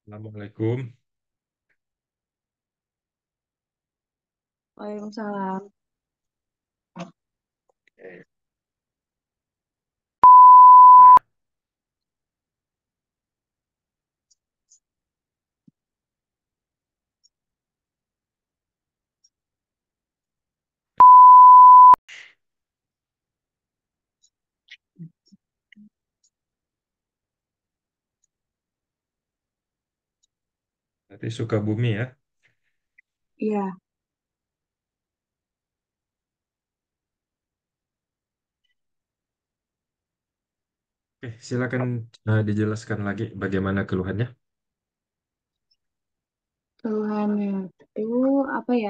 Assalamualaikum. Waalaikumsalam. Eh, Berarti Sukabumi ya. Iya, Oke, silakan dijelaskan lagi bagaimana keluhannya. keluhannya itu apa ya?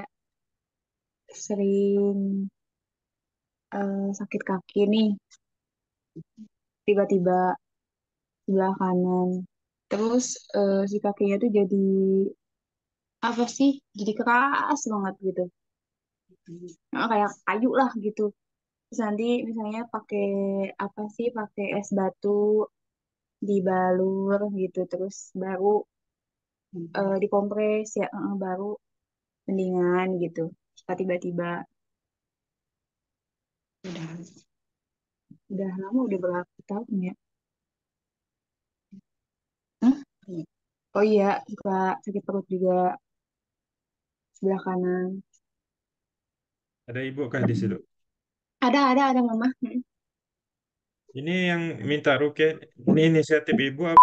Sering sakit kaki nih, tiba-tiba sebelah kanan. Terus si kakinya tuh jadi apa sih? Jadi keras banget gitu. Kayak kayu lah gitu. Terus nanti misalnya pakai apa sih? Pakai es batu dibalur gitu. Terus baru dikompres ya, baru mendingan gitu. Tiba-tiba udah udah lama, udah berapa tahun ya. Hah? Oh iya, suka sakit perut juga sebelah kanan. Ada ibu kah di situ? Ada mama. Ini yang minta rukyah, ini inisiatif ibu apa?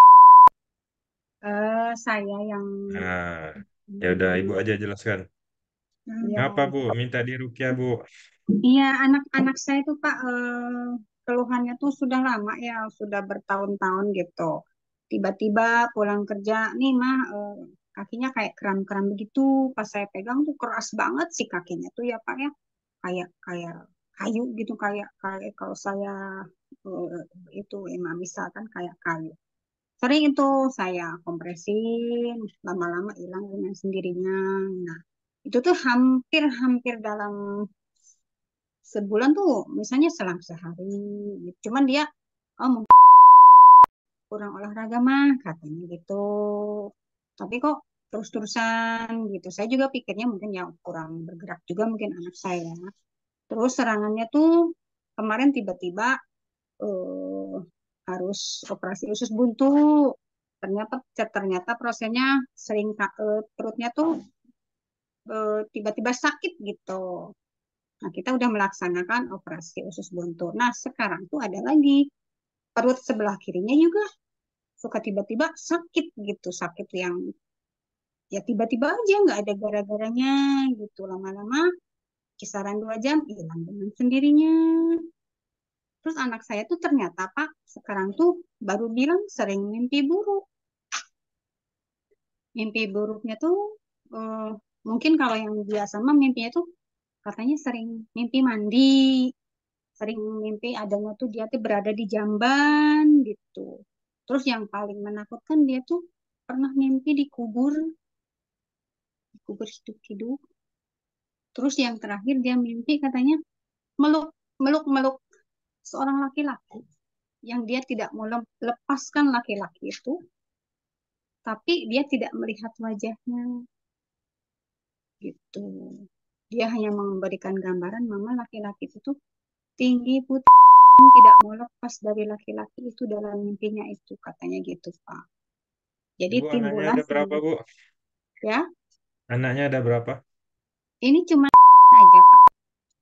Saya yang Nah, ya udah ibu aja jelaskan. Iya. Apa bu? Minta dirukyah bu. Iya, anak-anak saya tuh Pak, keluhannya tuh sudah lama ya, sudah bertahun-tahun gitu. Tiba-tiba pulang kerja, nih mah kakinya kayak kram-kram begitu. Pas saya pegang tuh keras banget sih kakinya tuh ya Pak ya, kayak kayak kayu gitu, kayak kayak kalau saya itu emang misalkan kayak kayu. Sering itu saya kompresin, lama-lama hilang dengan sendirinya. Nah, itu tuh hampir-hampir dalam sebulan tuh, misalnya selang sehari, gitu. Cuman dia, oh mungkin kurang olahraga mah, katanya gitu. Tapi kok terus-terusan gitu. Saya juga pikirnya mungkin ya kurang bergerak juga mungkin anak saya. Terus serangannya tuh kemarin tiba-tiba eh, harus operasi usus buntu. Ternyata prosesnya sering perutnya tuh tiba-tiba sakit gitu. Nah, kita udah melaksanakan operasi usus buntu. Nah, sekarang tuh ada lagi perut sebelah kirinya juga suka tiba-tiba sakit gitu, sakit yang ya tiba-tiba aja nggak ada gara-garanya gitu. Lama-lama kisaran 2 jam hilang dengan sendirinya. Terus anak saya tuh ternyata Pak sekarang tuh baru bilang sering mimpi buruk. Mimpi buruknya tuh eh, mungkin kalau yang biasa mah mimpinya tuh katanya sering mimpi mandi, sering mimpi adanya tuh dia tuh berada di jamban gitu. Terus yang paling menakutkan dia tuh pernah mimpi dikubur hidup-hidup. Terus yang terakhir dia mimpi katanya meluk meluk seorang laki-laki yang dia tidak mau lepaskan laki-laki itu, tapi dia tidak melihat wajahnya gitu. Dia hanya memberikan gambaran mama laki-laki itu tuh tinggi putih tidak mau lepas dari laki-laki itu dalam mimpinya itu katanya gitu Pak. Jadi Ibu anaknya timbullah ada berapa bu? ya, Anaknya ada berapa? ini cuma aja Pak.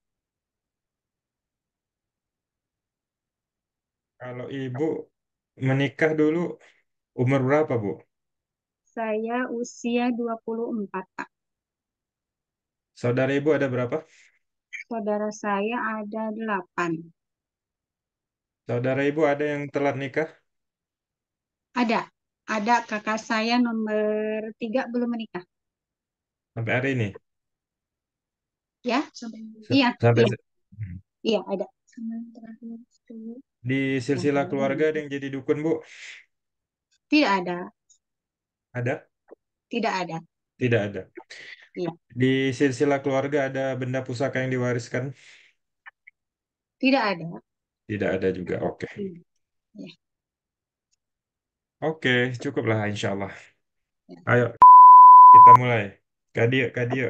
Kalau ibu menikah dulu umur berapa bu? Saya usia 24 Pak. Saudara ibu ada berapa? Saudara saya ada 8. Saudara ibu ada yang telat nikah Ada, ada kakak saya nomor 3 belum menikah. sampai hari ini? Ya, iya, Sampai iya, Hmm. iya ada. Sama yang terakhir itu Di silsilah keluarga ada yang jadi dukun bu? tidak ada, Ada? tidak ada. Tidak ada. Iya, Di silsilah keluarga ada benda pusaka yang diwariskan? tidak ada. Tidak ada juga. Oke. Hmm, ya. Oke, cukuplah insya Allah. Ayo kita mulai. Kadio, Kadio.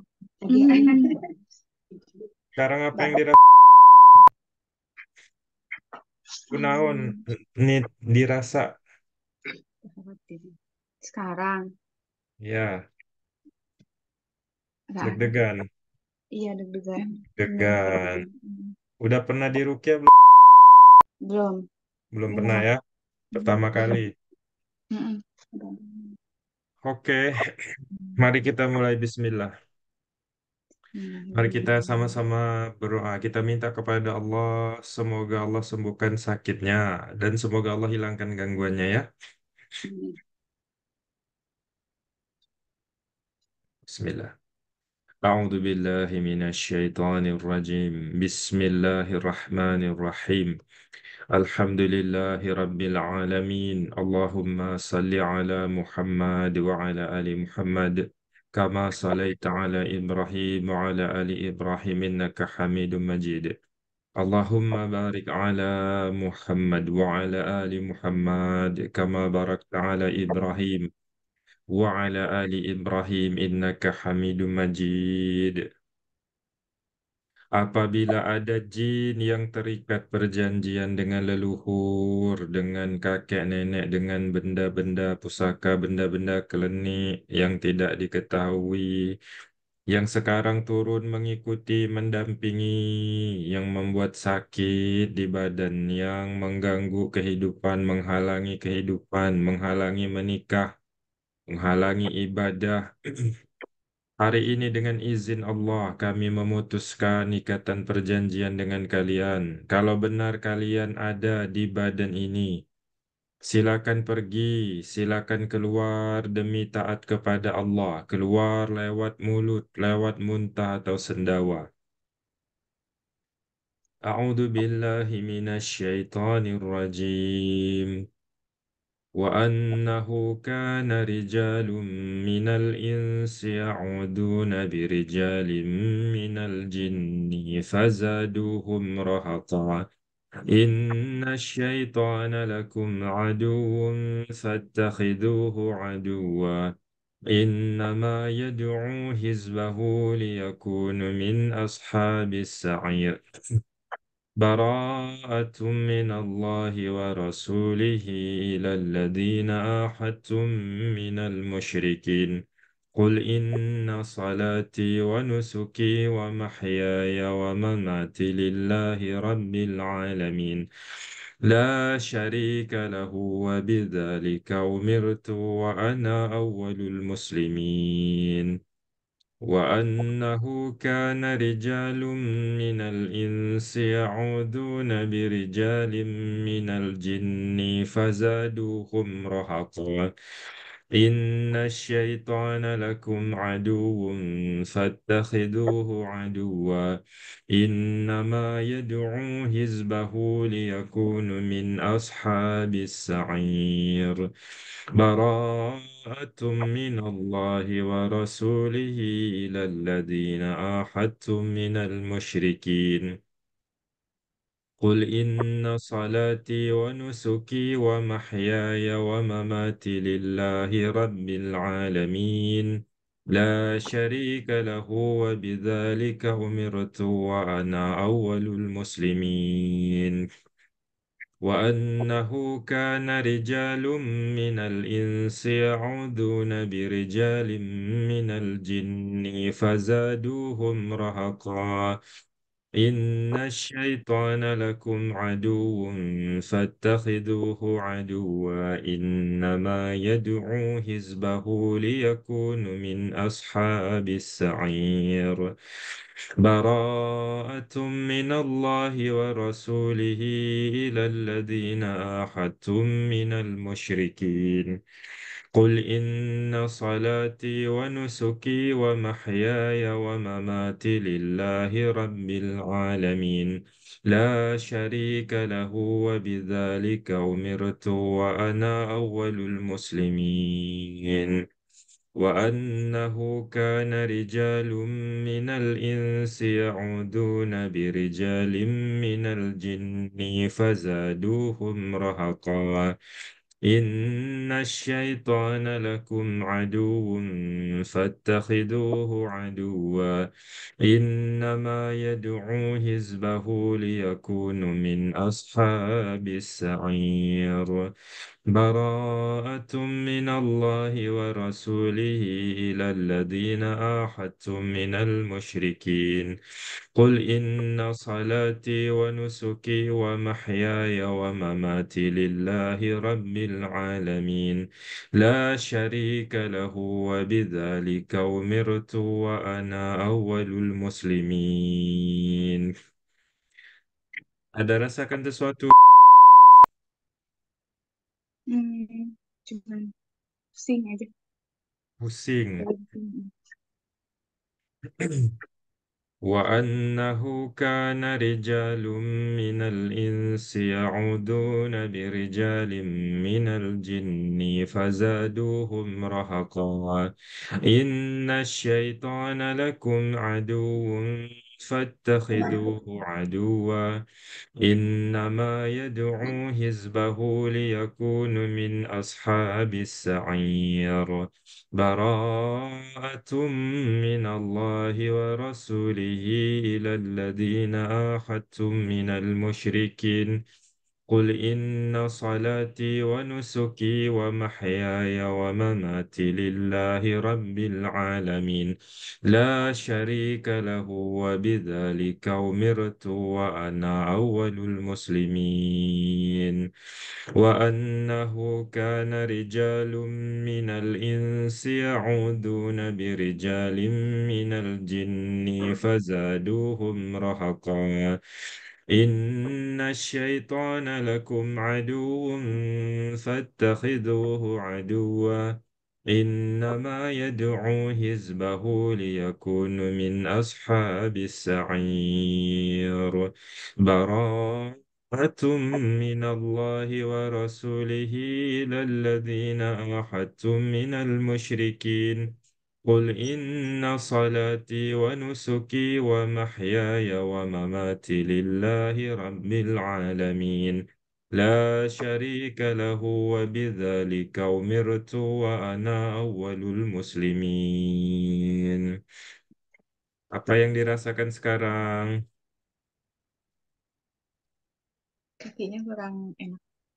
Sekarang apa yang Bapak. dirasa? Kunaon Hmm, nih dirasa? sekarang Ya, nggak ada. deg-degan, Iya deg-degan. Beneran deg-degan. deg-degan. Udah pernah diruqyah belum? Belum, Belum pernah belum. ya? Hmm, Pertama kali. mm-mm. Belum. Oke, mari kita mulai Bismillah. Mari kita sama-sama berdoa. Kita minta kepada Allah, semoga Allah sembuhkan sakitnya dan semoga Allah hilangkan gangguannya ya. Bismillah. أعوذ بالله من الشيطان الرجيم بسم الله الرحمن الرحيم الحمد لله رب العالمين اللهم صل على محمد وعلى آل محمد كما صليت على إبراهيم وعلى آل إبراهيم إنك حميد مجيد اللهم بارك على محمد وعلى آل محمد كما باركت على إبراهيم وعلى آل إبراهيم إنك حميد مجيد. Apabila ada jin yang terikat perjanjian dengan leluhur, dengan kakek nenek, dengan benda-benda pusaka, benda-benda klenik yang tidak diketahui, yang sekarang turun mengikuti, mendampingi, yang membuat sakit di badan, yang mengganggu kehidupan, menghalangi kehidupan, menghalangi menikah, menghalangi ibadah. Hari ini dengan izin Allah kami memutuskan ikatan perjanjian dengan kalian. Kalau benar kalian ada di badan ini, silakan pergi, silakan keluar demi taat kepada Allah. Keluar lewat mulut, lewat muntah atau sendawa. A'udzu billahi minasyaitonir rajim. وأنه كان رجال من الإنس يعودون برجال من الجن فزادوهم رهقا إن الشيطان لكم عدو فاتخذوه عدوا إنما يدعو حزبه ليكون من أصحاب السعير براءة من الله ورسوله إلى الذين آحدتم من المشركين قل إن صلاتي ونسكي ومحياي ومماتي لله رب العالمين لا شريك له وبذلك أمرت وأنا أول المسلمين وأنه كان رجال من الإنس يعوذون برجال من الجن فزادوهم رهقا إن الشيطان لكم عدو فاتخذوه عدوا إنما يدعو حزبه ليكون من أصحاب السعير براءة من الله ورسوله إلى الذين آحدتم من المشركين قل إن صلاتي ونسكي ومحياي ومماتي لله رب العالمين لا شريك له وبذلك أمرت وأنا أول المسلمين وأنه كان رجال من الإنس يعوذون برجال من الجن فزادوهم رهقا إن الشيطان لكم عدو فاتخذوه عدوا إنما يدعو حزبه ليكون من أصحاب السعير براءة من الله ورسوله إلى الذين آحدتم من المشركين قل إن صلاتي ونسكي ومحياي ومماتي لله رب العالمين لا شريك له وبذلك أمرت وأنا أول المسلمين وأنه كان رجال من الإنس يعوذون برجال من الجن فزادوهم رهقا إن الشيطان لكم عدو فاتخذوه عدوا إنما يدعو حزبه ليكونوا من أصحاب السعير براءة من الله ورسوله إلى الذين آحدتم من المشركين قل إن صلاتي ونسكي ومحياي ومماتي لله رب العالمين لا شريك له وبذلك أمرت وأنا أول المسلمين. Ada rasakan sesuatu Hmm, cuman pusing aja. pusing? وأنه كان رجال من الإنس يعودون برجال من الجن فزادوهم رهقا إن الشيطان لكم عدو فاتخذوه عدوا إنما يدعو حزبه ليكون من أصحاب السعير براءة من الله ورسوله إلى الذين آحدتم من المشركين قل إن صلاتي ونسكي ومحياي ومماتي لله رب العالمين لا شريك له وبذلك أمرت وأنا أول المسلمين وأنه كان رجال من الإنس يعوذون برجال من الجن فزادوهم رهقا إن الشيطان لكم عدو فاتخذوه عدوا إنما يدعو حزبه ليكون من أصحاب السعير براءة من الله ورسوله إلى الذين آحدتم من المشركين قل إن صلاتي ونسكي ومحياي ومماتي لله رب العالمين لا شريك له وبذلك أمرت وأنا أول المسلمين. Apa yang dirasakan sekarang? Kakinya kurang enak.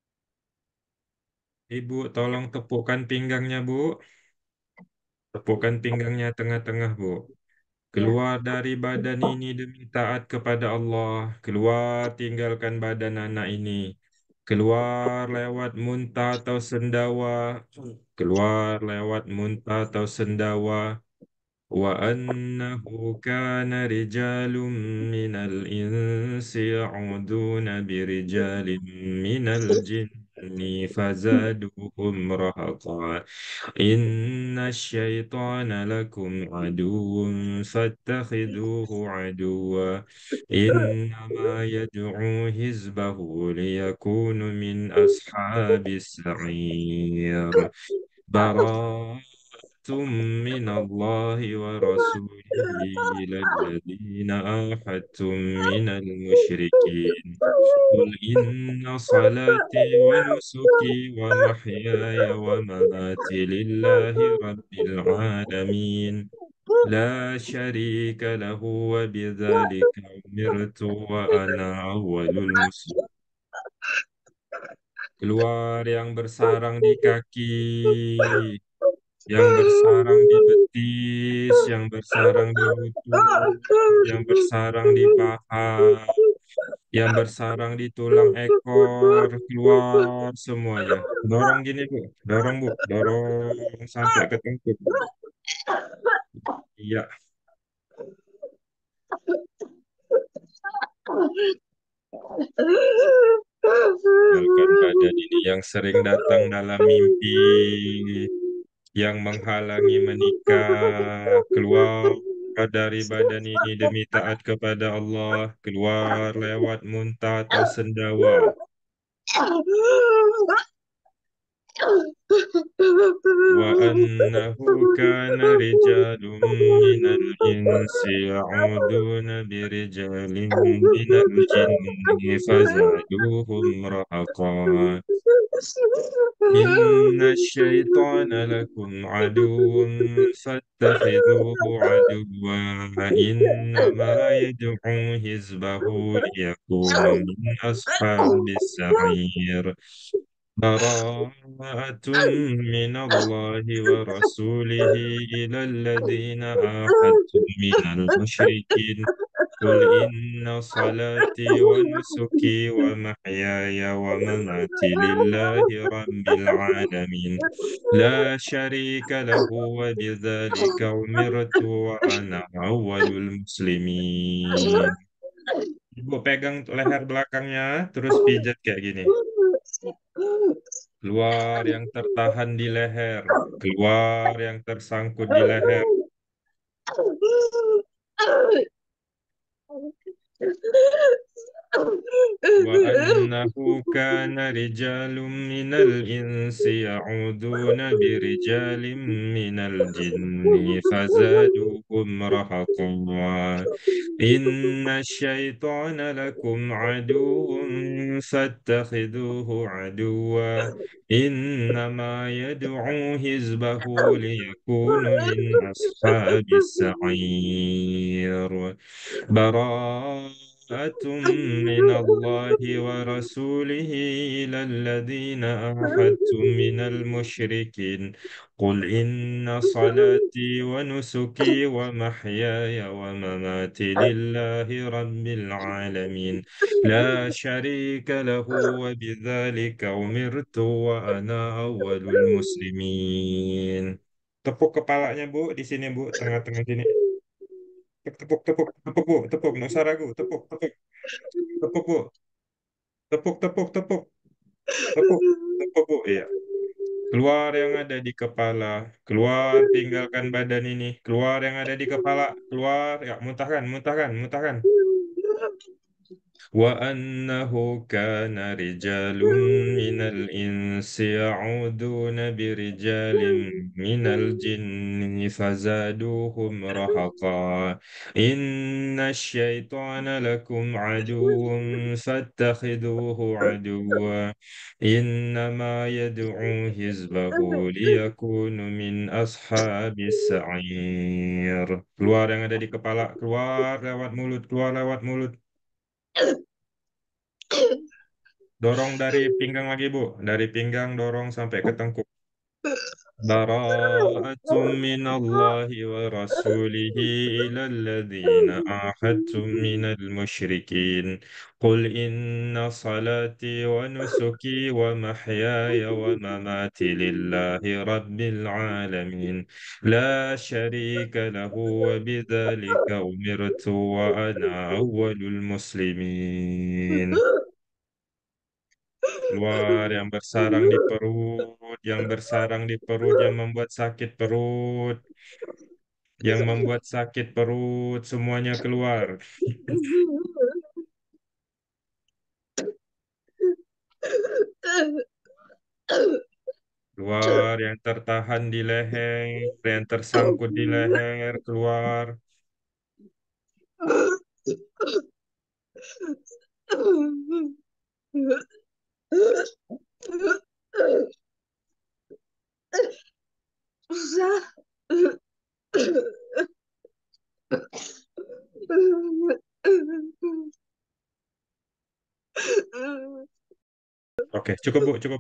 Ibu, tolong tepukkan pinggangnya, Bu. Tepukkan pinggangnya tengah-tengah, Bu. Ya. Keluar dari badan ini demi taat kepada Allah. Keluar tinggalkan badan anak ini. Keluar lewat muntah atau sendawa. Keluar lewat muntah atau sendawa. وأنه كان رجال من الإنس يعودون برجال من الجن فزادوهم رهقا إن الشيطان لكم عدو فاتخذوه عدوا إنما يدعو حزبه ليكون من أصحاب السعير براءة من الله ورسوله إلى الذين آحدتم من المشركين قل إن صلاتي ونسكي ومحياي ومماتي لله رب العالمين لا شريك له وبذلك أمرت وأنا أول المسلمين. Keluar yang bersarang di kaki, yang bersarang di betis, yang bersarang di lutut, yang bersarang di paha, yang bersarang di tulang ekor, keluar semuanya. Dorong gini, Bu. Dorong, Bu. Dorong sampai ke tengkuk. Iya, tinggalkan badan ini yang sering datang dalam mimpi, yang menghalangi menikah, keluar dari badan ini demi taat kepada Allah, keluar lewat muntah atau sendawa. وأنه كان رجال من الإنس يعودون برجال من الجن فزادوهم رهقا إن الشيطان لكم عدو فاتخذوه عدوا إنما يدعو حزبه ليكونوا من أصحاب السعير براءة من الله ورسوله إلى الذين عاهدتم من المشركين قل إن صلاتي ونسكي ومحياي ومماتي لله رب العالمين لا شريك له وبذلك أمرت وأنا أول المسلمين. Ibu pegang leher belakangnya, terus pijat kayak gini. Keluar yang tertahan di leher, keluar yang tersangkut di leher. وأنه كان رجال من الإنس يعوذون برجال من الجن فزادوهم رهقا إن الشيطان لكم عدو فاتخذوه عدوا إنما يدعو حزبه ليكونوا من أصحاب السعير براءة من الله ورسوله إلى الذين عاهدتم من المشركين قل إن صلاتي ونسكي ومحياي ومماتي لله رب العالمين لا شريك له وبذلك أمرت وأنا أول المسلمين. Tepuk kepalanya Bu, di sini Bu, tengah-tengah sini. Tepuk, tepuk, tepuk Bu, tepuk, nggak usah ragu, tepuk, tepuk, tepuk Bu, tepuk, tepuk, tepuk, tepuk, tepuk Bu, iya. Keluar yang ada di kepala, keluar tinggalkan badan ini, keluar yang ada di kepala, keluar, ya muntahkan, muntahkan, muntahkan. وأنه كان رجال من الإنس يعوذون برجال من الجن فزادوهم رهقا إن الشيطان لكم عدو فاتخذوه عدوا إنما يدعو حزبه ليكون من أصحاب السعير. Keluar yang ada di kepala, keluar lewat mulut, keluar lewat mulut. Dorong dari pinggang lagi, Bu. Dari pinggang dorong sampai ke tengkuk. براءة من الله ورسوله إلى الذين عاهدتم من المشركين قل إن صلاتي ونسكي ومحياي ومماتي لله رب العالمين لا شريك له وبذلك أمرت وأنا أول المسلمين. Keluar yang bersarang di perut, yang bersarang di perut, yang membuat sakit perut, yang membuat sakit perut, semuanya keluar. Keluar yang tertahan di leher, yang tersangkut di leher, keluar. Oke, cukup Bu, cukup.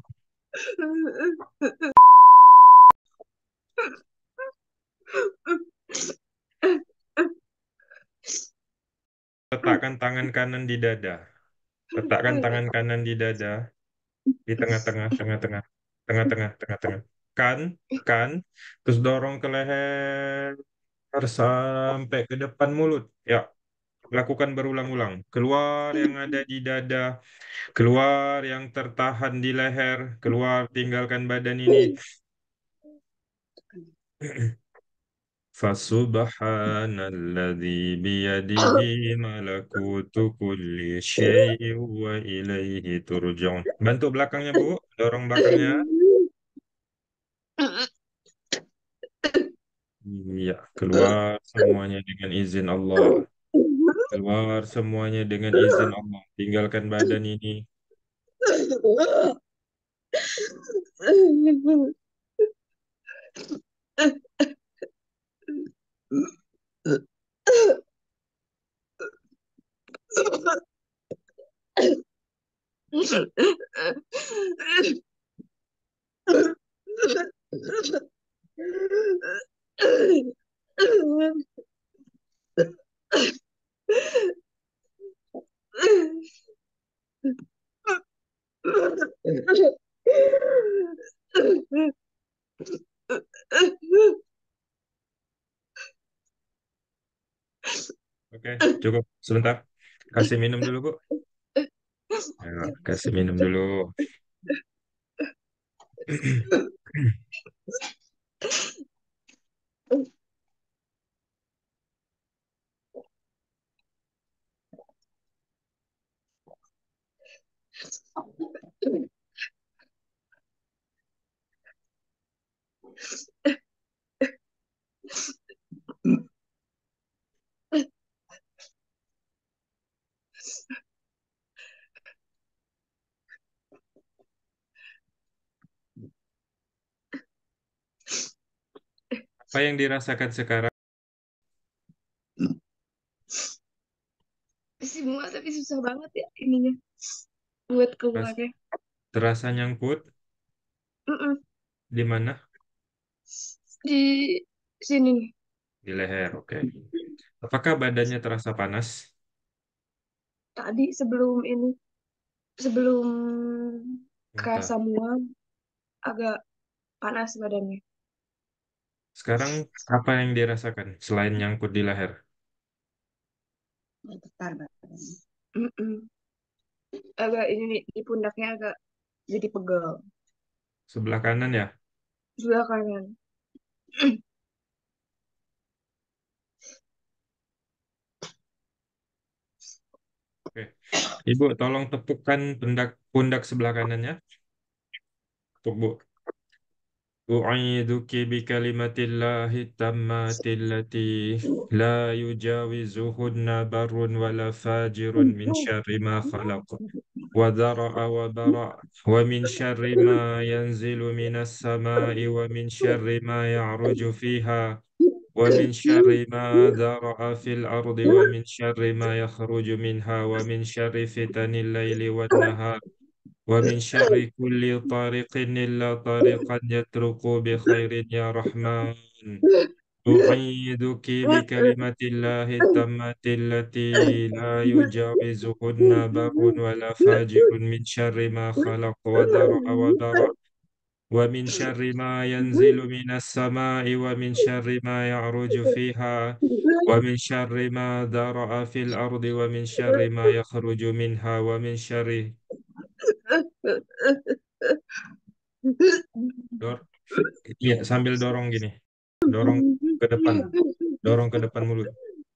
Letakkan tangan kanan di dada. Letakkan tangan kanan di dada, di tengah-tengah, tengah-tengah, tengah-tengah, tengah-tengah. Kan, kan, terus dorong ke leher sampai ke depan mulut. Ya, lakukan berulang-ulang. Keluar yang ada di dada, keluar yang tertahan di leher, keluar tinggalkan badan ini. فسبحان الذي بيده ملكوت كل شيء وإليه ترجعون. Bantu belakangnya, Bu. Dorong belakangnya. Iya, keluar semuanya dengan izin Allah. Keluar semuanya dengan izin Allah. Tinggalkan badan ini. Oke, cukup. Sebentar. Kasih minum dulu, Bu. Ayo, kasih minum dulu. Apa yang dirasakan sekarang? Semua tapi susah banget ya ininya buat Teras- keluarnya. Terasa nyangkut Mm-mm. di mana? Di sini nih. Di leher, oke. Apakah badannya terasa panas? Tadi sebelum kerasa Entah. mual agak panas badannya. Sekarang apa yang dirasakan selain nyangkut di leher? Bergetar badannya. Mm-mm. Agak ini nih, di pundaknya agak jadi pegel. Sebelah kanan ya? Sebelah kanan. Oke. Ibu, tolong tepukkan pundak pundak sebelah kanannya. Tepuk, Bu. أعيذك بكلمة الله التامات التي لا يجاوزهن بر ولا فاجر من شر ما خلق وذرأ وبرأ ومن شر ما ينزل من السماء ومن شر ما يعرج فيها ومن شر ما ذرأ في الأرض ومن شر ما يخرج منها ومن شر فتن الليل والنهار ومن شر كل طارق إلا طارقا يطرق بخير يا رحمن أعيذك بكلمة الله التامة التي لا يجاوزهن بر ولا فاجر من شر ما خلق وذرأ وبرأ ومن شر ما ينزل من السماء ومن شر ما يعرج فيها ومن شر ما ذرأ في الأرض ومن شر ما يخرج منها ومن شر dor iya sambil dorong gini dorong ke depan dorong ke depan mulut.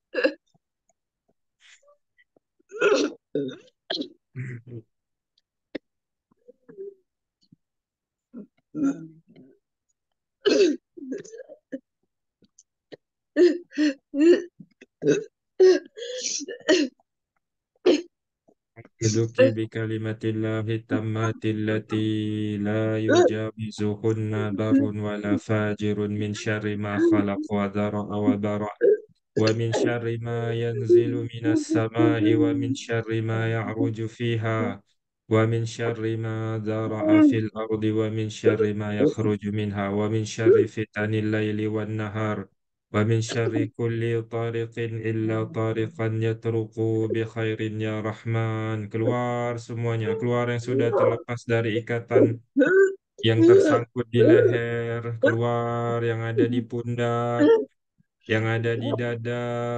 أعوذك بكلمة الله التامة التي لا يجاوزهن بر ولا فاجر من شر ما خلق وذرأ وبرأ ومن شر ما ينزل من السماء ومن شر ما يعرج فيها ومن شر ما ذرأ في الأرض ومن شر ما يخرج منها ومن شر فتن الليل والنهار ومن شر كل طارق إلا طارقا يطرق بخير يا رحمن. Keluar semuanya, keluar yang sudah terlepas dari ikatan yang tersangkut di leher, keluar yang ada di pundak, yang ada di dada.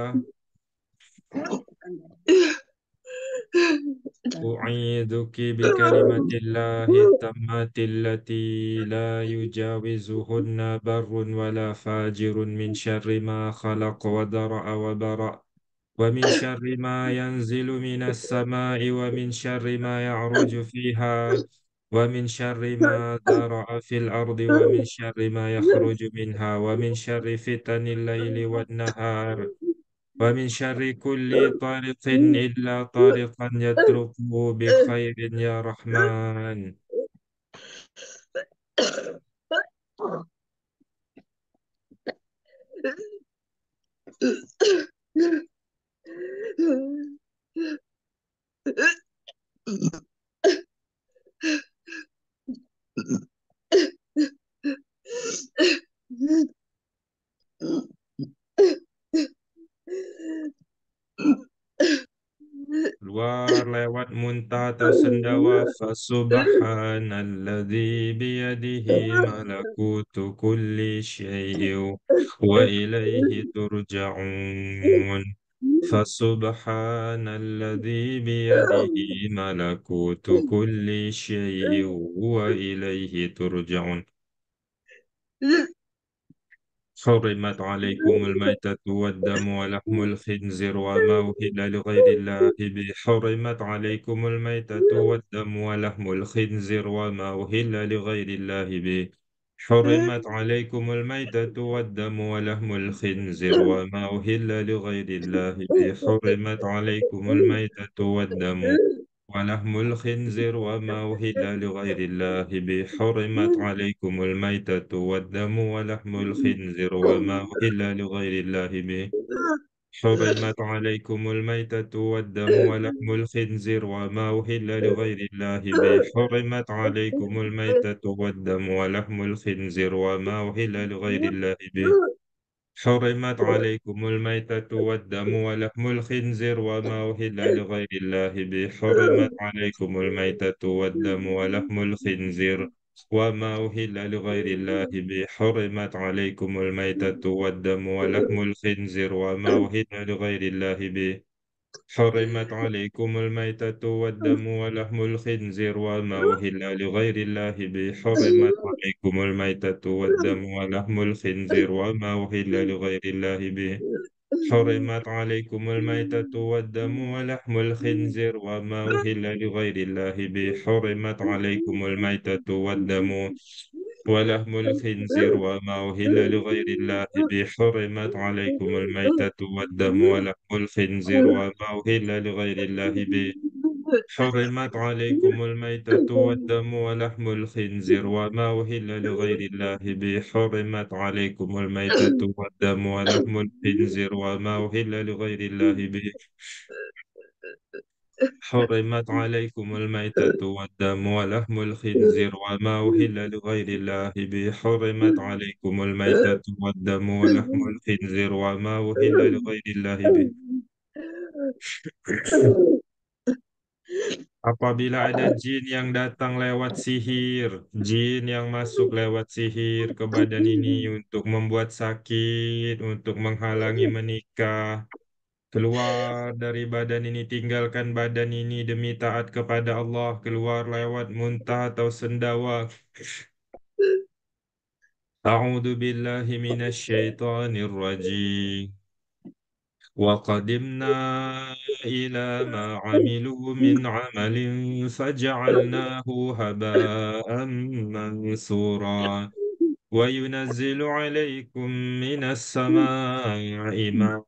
أعيذك بكلمة الله التامة التي لا يجاوزهن بر ولا فاجر من شر ما خلق وذرأ وبرأ ومن شر ما ينزل من السماء ومن شر ما يعرج فيها ومن شر ما ذرأ في الأرض ومن شر ما يخرج منها ومن شر فتن الليل والنهار ومن شر كل طارق إلا طارقا يتركه بخير يا رحمن. Keluar lewat muntah atau sendawa. Fasubhanalladzi biyadihi malakutu kulli syai'in wa ilaihi turja'un. Fasubhanalladzi biyadihi malakutu kulli syai'in wa ilaihi turja'un. حرمت عليكم الميتة والدم ولحم الخنزير وما أهل لغير الله به. حرمت عليكم الميتة والدم ولحم الخنزير وما أهل لغير الله به. حرمت عليكم الميتة والدم ولحم الخنزير وما أهل لغير الله به. حرمت عليكم الميتة والدم ولحم الخنزير وما أهل لغير الله به. حرمت عليكم الميتة والدم ولحم الخنزير وما أهل لغير الله به. حرمت عليكم الميتة والدم ولحم الخنزير وما أهل لغير الله به. حرمت عليكم الميتة والدم ولحم الخنزير وما أهل لغير الله به. حرمت عليكم الميتة والدم ولحم الخنزير وما أهل لغير الله به. حرمت عليكم الميتة والدم ولحم الخنزير وما أهل لغير الله به. حرمت عليكم الميتة والدم ولحم الخنزير وما أهل لغير الله به. حرمت عليكم الميتة والدم ولحم الخنزير وما أهل لغير الله به. حرمت عليكم الميتة والدم ولحم الخنزير وما أهل لغير الله به. حرمت عليكم الميتة والدم ولحم الخنزير وما أهل لغير الله به. حرمت عليكم الميتة والدم ولحم الخنزير وما أهل لغير الله به. حرمت عليكم الميتة والدم ولحم الخنزير وما أهل لغير الله به. حرمت عليكم الميتة والدم ولحم الخنزير وما أهل لغير الله به. حرمت عليكم الميتة والدم ولحم الخنزير وما أهل لغير الله به. حرمت عليكم الميتة والدم ولحم الخنزير وما أهل لغير الله به. حرمت عليكم الميتة والدم ولحم الخنزير وما أهل لغير الله به. Apabila ada jin yang datang lewat sihir, jin yang masuk lewat sihir ke badan ini untuk membuat sakit, untuk menghalangi menikah, keluar dari badan ini, tinggalkan badan ini demi taat kepada Allah, keluar lewat muntah atau sendawa. A'udzu billahi minasyaitonir rajim. وقدمنا إلى ما عملوا من عمل فجعلناه هباء منثورا وينزل عليكم من السماء ماء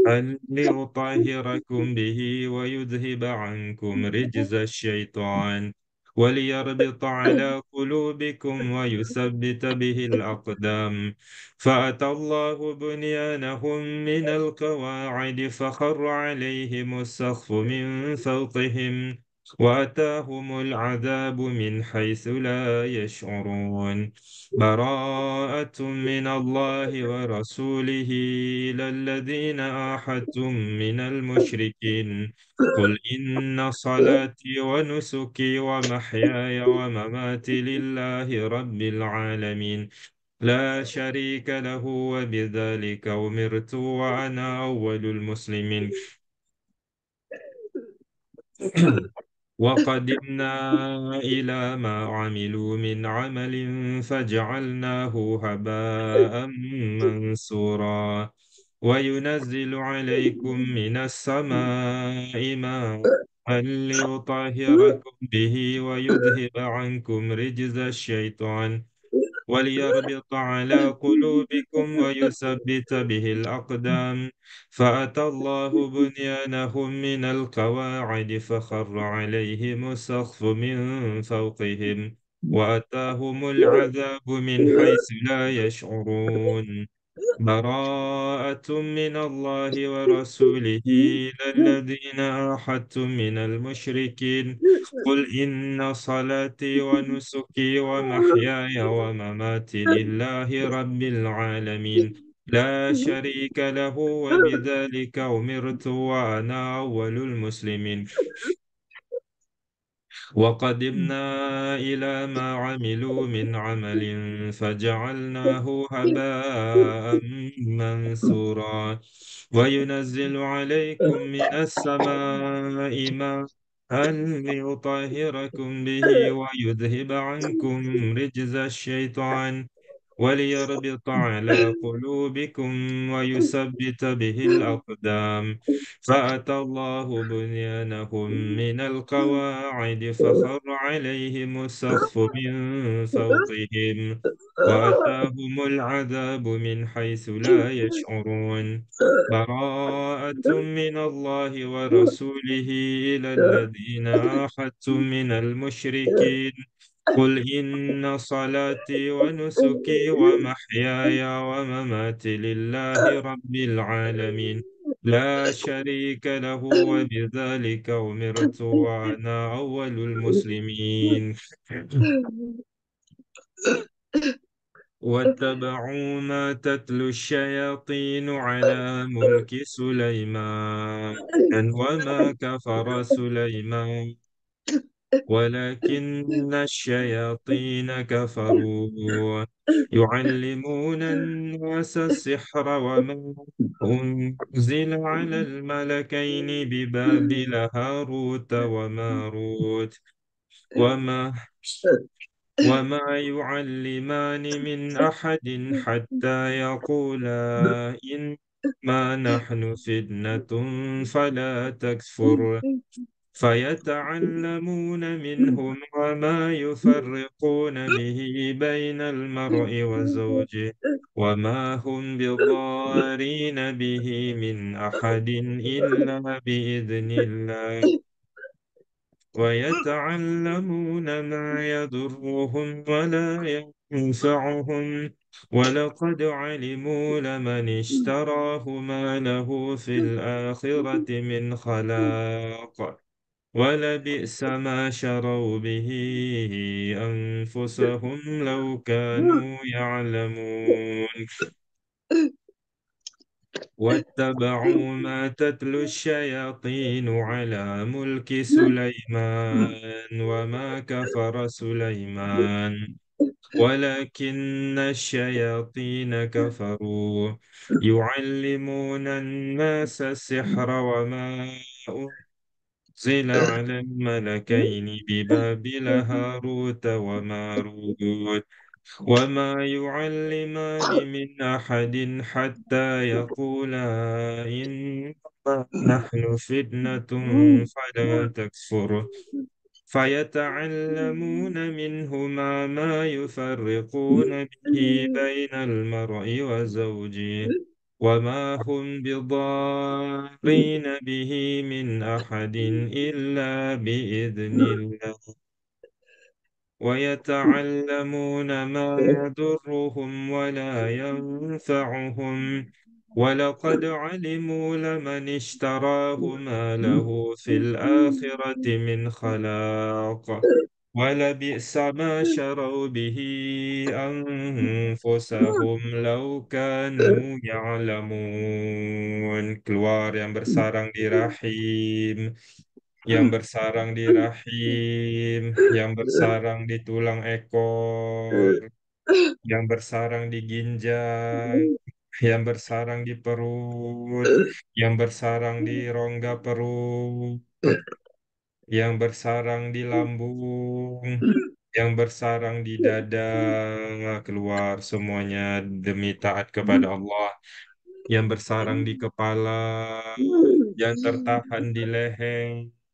ليطهركم به ويذهب عنكم رجز الشيطان وليربط على قلوبكم ويثبت به الأقدام. فأتى الله بنيانهم من القواعد فخر عليهم السقف من فوقهم وأتاهم العذاب من حيث لا يشعرون. براءة من الله ورسوله إلى الذين آحدتم من المشركين. قل إن صلاتي ونسكي ومحياي ومماتي لله رب العالمين لا شريك له وبذلك أمرت وأنا أول المسلمين. وقدمنا إلى ما عملوا من عمل فجعلناه هباء منثورا وينزل عليكم من السماء ماء ليطهركم به ويذهب عنكم رجز الشيطان وليربط على قلوبكم ويثبت به الأقدام. فأتى الله بنيانهم من القواعد فخر عليهم السقف من فوقهم وأتاهم العذاب من حيث لا يشعرون. براءة من الله ورسوله إلى الذين عاهدتم من المشركين. قل إن صلاتي ونسكي ومحياي ومماتي لله رب العالمين لا شريك له وبذلك أمرت وأنا أول المسلمين. وقدمنا إلى ما عملوا من عمل فجعلناه هباء منثورا. وينزل عليكم من السماء ماء ليطهركم به ويذهب عنكم رجز الشيطان وليربط على قلوبكم ويثبت به الأقدام. فأتى الله بنيانهم من القواعد فخر عليهم السقف من فوقهم وأتاهم العذاب من حيث لا يشعرون. براءة من الله ورسوله إلى الذين عاهدتم من المشركين. قل إن صلاتي ونسكي ومحياي ومماتي لله رب العالمين لا شريك له وبذلك أمرت وأنا أول المسلمين. واتبعوا ما تتلو الشياطين على ملك سليمان وما كفر سليمان ولكن الشياطين كفروا يعلمون الناس السحر وما أنزل على الملكين ببابل هاروت وماروت وما وما يعلمان من أحد حتى يقولا إنما نحن فتنة فلا تكفر. فيتعلمون منهما ما يفرقون به بين المرء وزوجه وما هم بضارين به من أحد إلا بإذن الله. ويتعلمون ما يضرهم ولا ينفعهم ولقد علموا لمن اشتراه ما له في الآخرة من خلاق ولبئس ما شروا به أنفسهم لو كانوا يعلمون. واتبعوا ما تتلو الشياطين على ملك سليمان وما كفر سليمان ولكن الشياطين كفروا يعلمون الناس السحر وما أنزل على الملكين ببابل هاروت وماروت وما يعلمان من أحد حتى يقولا إنما نحن فتنة فلا تكفر. فيتعلمون منهما ما يفرقون به بين المرء وزوجه وما هم بضارين به من أحد إلا بإذن الله. ويتعلمون ما يضرهم ولا ينفعهم ولقد علموا لمن اشتراه ما له في الآخرة من خلاق ولبئس ما شروا به أنفسهم لو كانوا يعلمون. Keluar yang bersarang di rahim, yang bersarang di rahim, yang bersarang di tulang ekor, yang bersarang di ginjal, yang bersarang di perut, yang bersarang di rongga perut, yang bersarang di lambung, yang bersarang di dada, keluar semuanya demi taat kepada Allah, yang bersarang di kepala, yang tertahan di leher,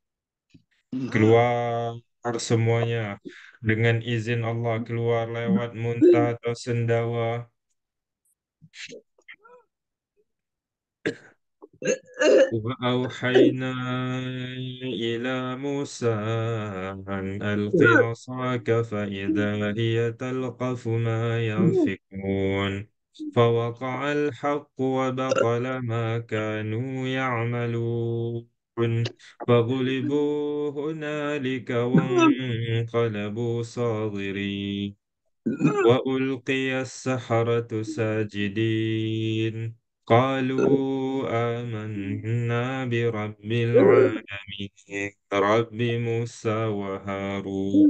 keluar semuanya dengan izin Allah, keluar lewat muntah atau sendawa. وأوحينا إلى موسى أن ألق عصاك فإذا هي تلقف ما ينفقون فوقع الحق وبطل ما كانوا يعملون فغلبوا هنالك وانقلبوا صاغرين وألقي السحرة ساجدين قالوا آمنا برب العالمين رب موسى وهارون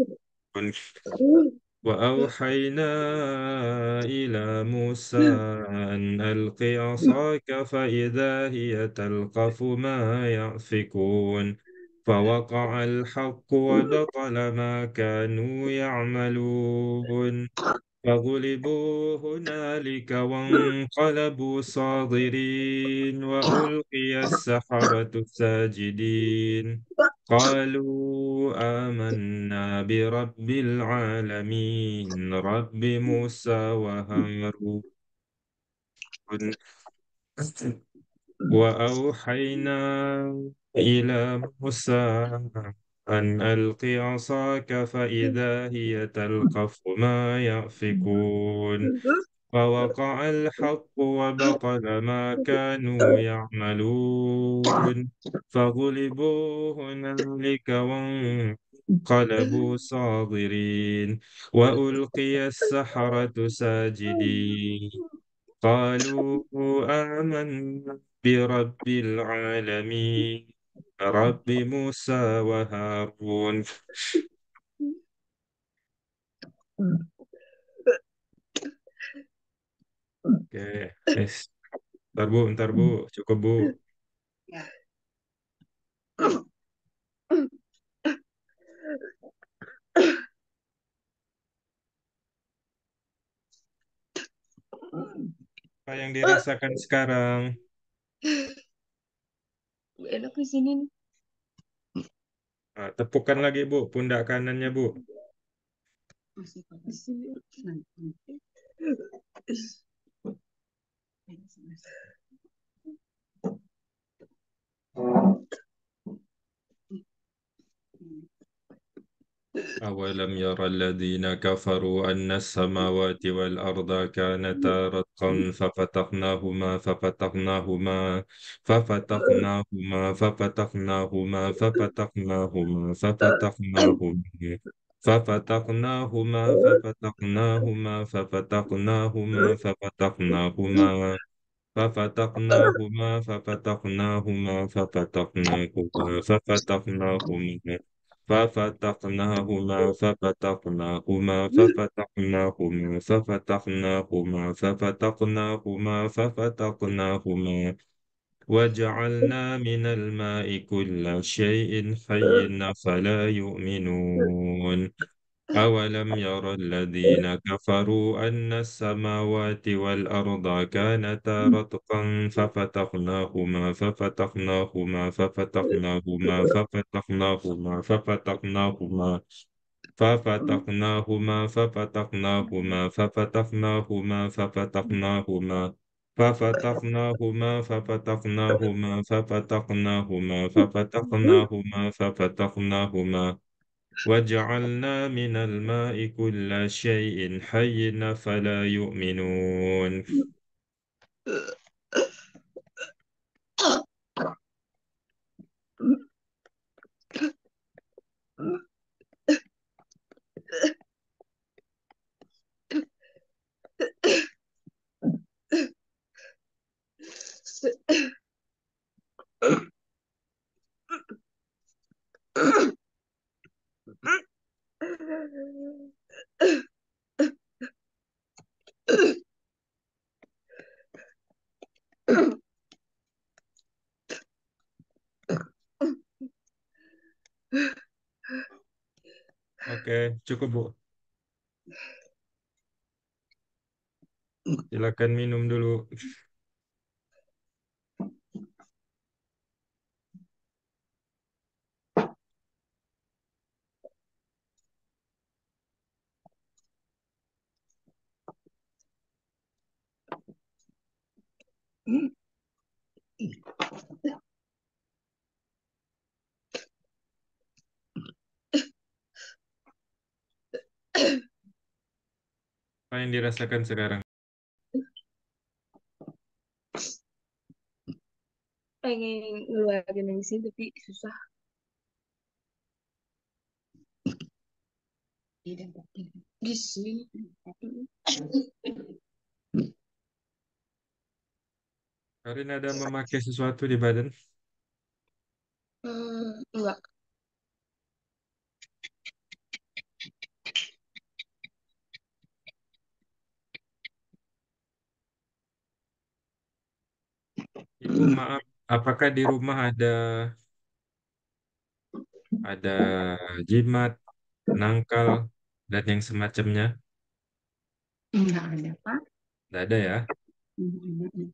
وأوحينا إلى موسى أن ألق عصاك فإذا هي تلقف ما يأفكون فوقع الحق وبطل ما كانوا يعملون فغلبوا هنالك وانقلبوا صاغرين وألقي السحرة ساجدين قالوا آمنا برب العالمين رب موسى وهارون وأوحينا إلى موسى أن ألق عصاك فإذا هي تلقف ما يأفكون فوقع الحق وبطل ما كانوا يعملون فغلبوا هنالك وانقلبوا صاغرين وألقي السحرة ساجدين قالوا آمنا برب العالمين رب موسى وهارون. Oke, yes. Ntar bu, cukup bu. Ya. Apa yang dirasakan sekarang? Enak di sini nih. Nah, tepukan lagi bu, pundak kanannya bu. Masih Di sini. أولم ير الذين كفروا أن السماوات والأرض كانتا رتقا ففتقناهما وجعلنا من الماء كل شيء حي فلا يؤمنون أولم ير الذين كفروا أن السماوات والأرض كانتا رتقا ففتقناهما وجعلنا من الماء كل شيء حي فلا يؤمنون. Oke, cukup Bu. Silakan minum dulu. yang dirasakan sekarang? Pengen ngeluarin yang sini tapi susah. Di sini. Karin ada memakai sesuatu di badan? Enggak. Ibu maaf, apakah di rumah ada jimat, nangkal, dan yang semacamnya? Enggak ada, Pak. Tidak ada ya? Enggak ada.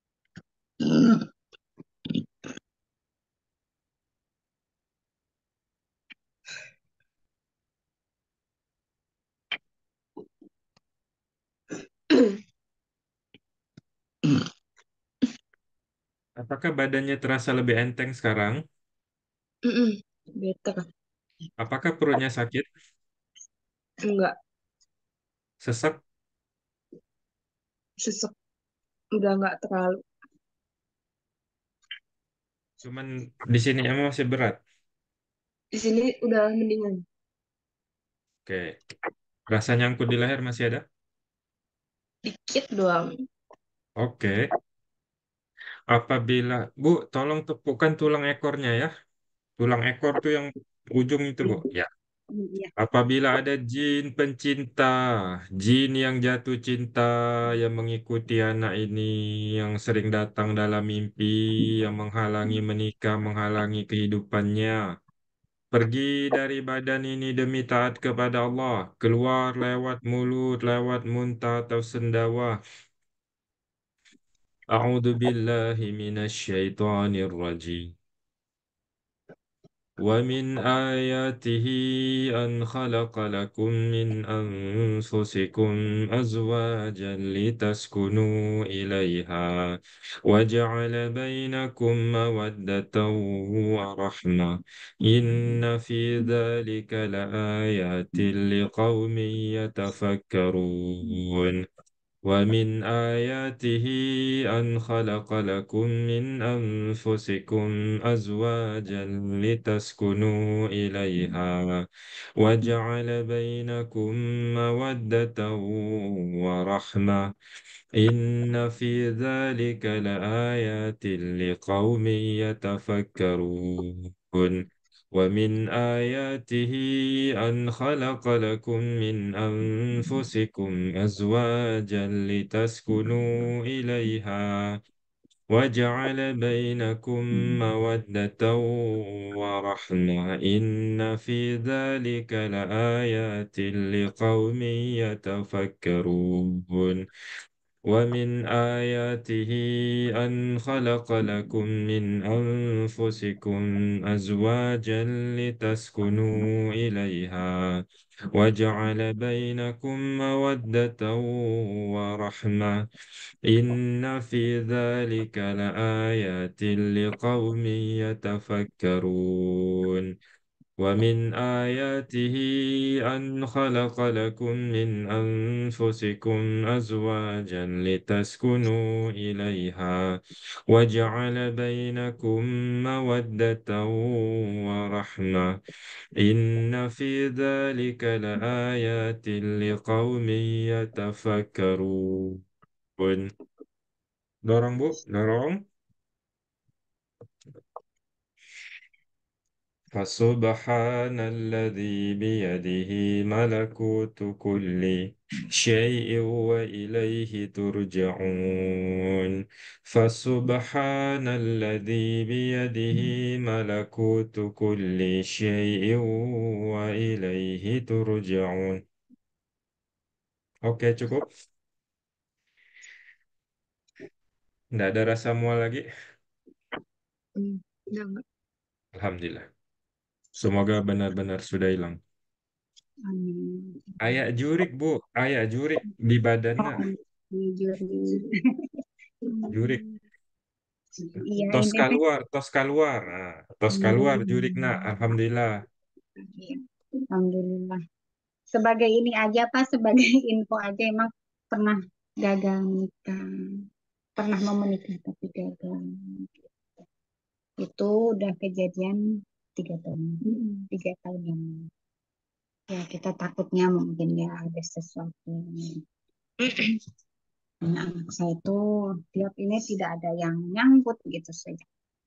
Apakah badannya terasa lebih enteng sekarang? Better. Apakah perutnya sakit? Enggak. Sesak? Sesek. Udah enggak terlalu. Cuman di sini emang masih berat. Di sini udah mendingan. Oke. Rasa nyangkut di leher masih ada? Dikit doang. Oke. Apabila, Bu, tolong tepukkan tulang ekornya ya. Tulang ekor tuh yang ujung itu, Bu. Ya. Iya. Apabila ada jin pencinta, jin yang jatuh cinta, yang mengikuti anak ini, yang sering datang dalam mimpi, yang menghalangi menikah, menghalangi kehidupannya, pergi dari badan ini demi taat kepada Allah, keluar lewat mulut, lewat muntah atau sendawa. A'udzu billahi minasyaitonir rajim. ومن آياته أن خلق لكم من أنفسكم أزواجا لتسكنوا إليها وجعل بينكم مودة ورحمة إن في ذلك لآيات لقوم يتفكرون ومن آياته أن خلق لكم من أنفسكم أزواجا لتسكنوا إليها وجعل بينكم مودة ورحمة إن في ذلك لآيات لقوم يتفكرون ومن آياته أن خلق لكم من أنفسكم أزواجا لتسكنوا إليها وجعل بينكم مودة ورحمة إن في ذلك لآيات لقوم يتفكرون ومن آياته أن خلق لكم من أنفسكم أزواجا لتسكنوا إليها وجعل بينكم مودة ورحمة إن في ذلك لآيات لقوم يتفكرون ومن آياته أن خلق لكم من أنفسكم أزواجا لتسكنوا إليها وجعل بينكم مودة ورحمة إن في ذلك لآيات لقوم يتفكرون. Dorong Bu, dorong. فسبحان الذي بيده ملكوت كل شيء وإليه ترجعون فسبحان الذي بيده ملكوت كل شيء وإليه ترجعون. Oke, cukup. Nggak ada rasa mual lagi. Udah enggak. Alhamdulillah. Semoga benar-benar sudah hilang. Amin. Ayak jurik, Bu. Ayak jurik di badannya. Oh, jujur. Jurik. Iya, Tos ini. keluar, tos keluar. Nah, tos keluar jurik nak. Alhamdulillah. Iya. Alhamdulillah. sebagai ini aja Pak, sebagai info aja emang pernah gagal nikah, pernah mau menikah tapi gagal. Itu udah kejadian 3 tahun, 3 tahun yang lalu. Ya kita takutnya mungkin ya ada sesuatu. Karena anak saya itu tiap ini tidak ada yang nyangkut gitu saja.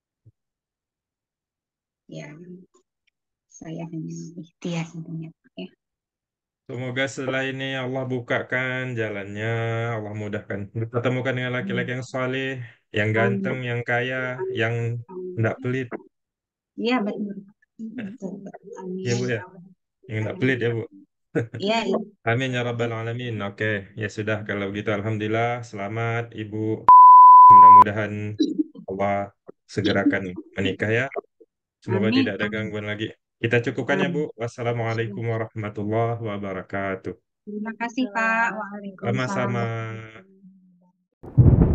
Ya saya hanya ikhtiar tentunya Pak ya. Semoga setelah ini Allah bukakan jalannya, Allah mudahkan. Pertemukan dengan laki-laki yang saleh, yang ganteng, Amin. yang kaya, yang tidak Amin. pelit. Iya betul. Betul, betul. Amin. Ya Bu ya, Ya Allah. yang tidak pelit Amin. ya Bu. Iya, iya. Amin ya Rabbal Alamin. Oke, ya sudah kalau begitu Alhamdulillah. Selamat Ibu. Mudah-mudahan Allah segerakan menikah ya. Semoga tidak Amin. ada gangguan lagi. Kita cukupkan ya Bu. Amin. Wassalamualaikum warahmatullahi wabarakatuh. Terima kasih Pak. Waalaikumsalam Sama-sama. warahmatullahi wabarakatuh.